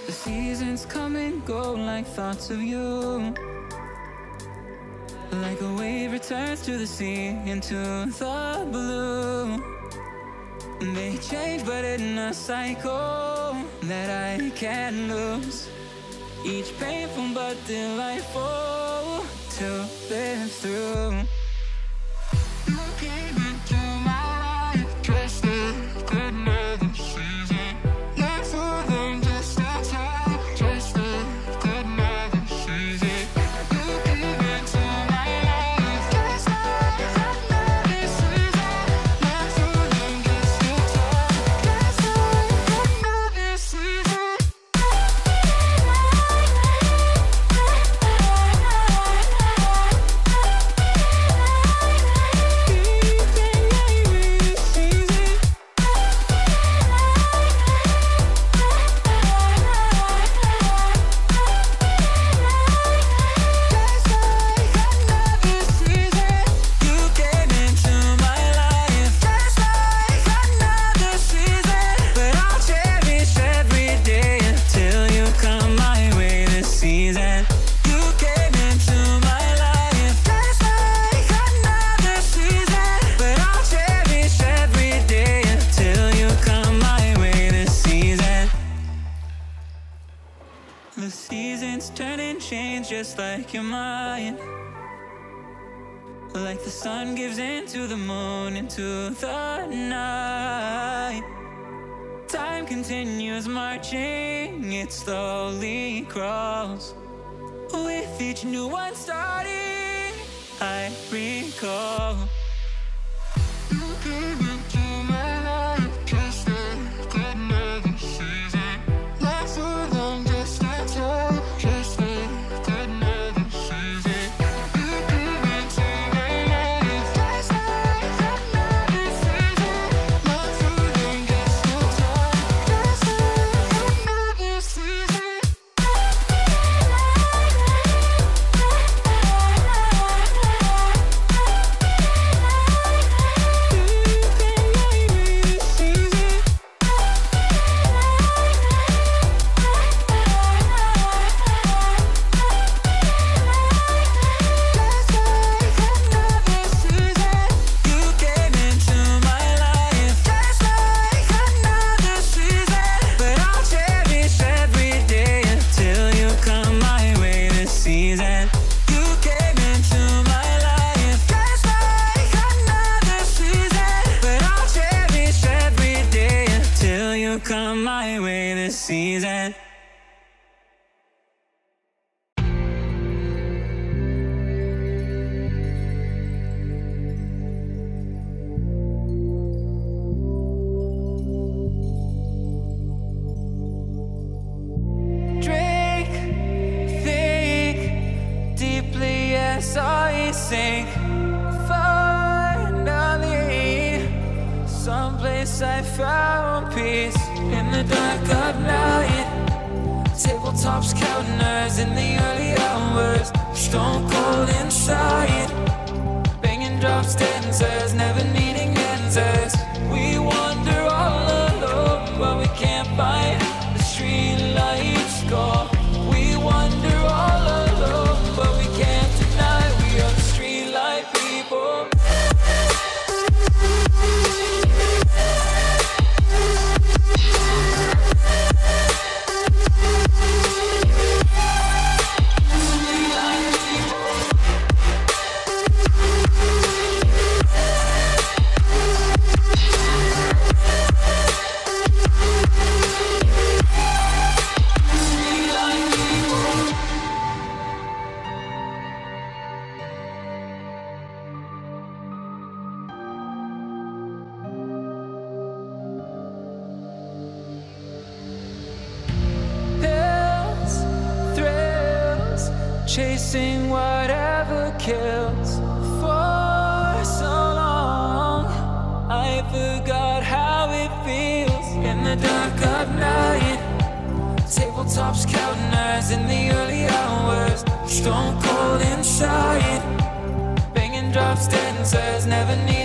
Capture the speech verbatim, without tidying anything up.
The seasons come and go like thoughts of you. Like a wave returns to the sea, into the blue. They change but in a cycle that I can't lose. Each painful but delightful to live through. You came into my life just like another season. Not for them, just a time, just like another season. You came into my life just like another season. Not for them, just a time, just like another season. The seasons turn and change just like your mind. Like the sun gives into the moon, into the night. Time continues marching, it slowly crawls. With each new one starting, I recall. You came into my life just like another season. Not for long, just just like another season. You came into my life just like another season. Not for long, just a time, just like another season. Come my way this season. Drink, think deeply as I sink. Finally, someplace I found peace. In the dark of night, tabletops counting hours in the early hours. Stone cold inside, banging drops, dancers, never needing answers. We wander all alone, but we can't find the street lights go. We wander all alone, but we can't deny we are the street light people. Chasing whatever kills. For so long I forgot how it feels. In the dark of night, tabletops counting hours in the early hours. Stone cold inside, banging drops, dancers, never need